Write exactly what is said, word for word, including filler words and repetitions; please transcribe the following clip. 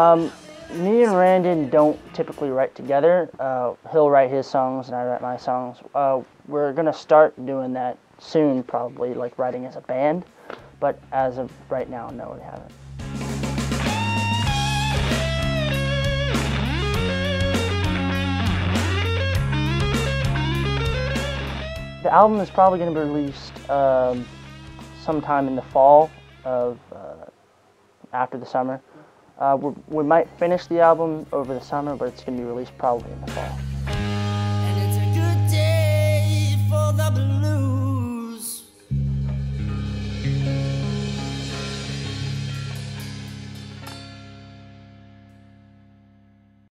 Um, me and Randon don't typically write together. Uh, he'll write his songs and I write my songs. Uh, we're gonna start doing that soon, probably, like writing as a band. But as of right now, no, we haven't. The album is probably going to be released um, sometime in the fall of uh, after the summer. Uh, we might finish the album over the summer, but it's going to be released probably in the fall.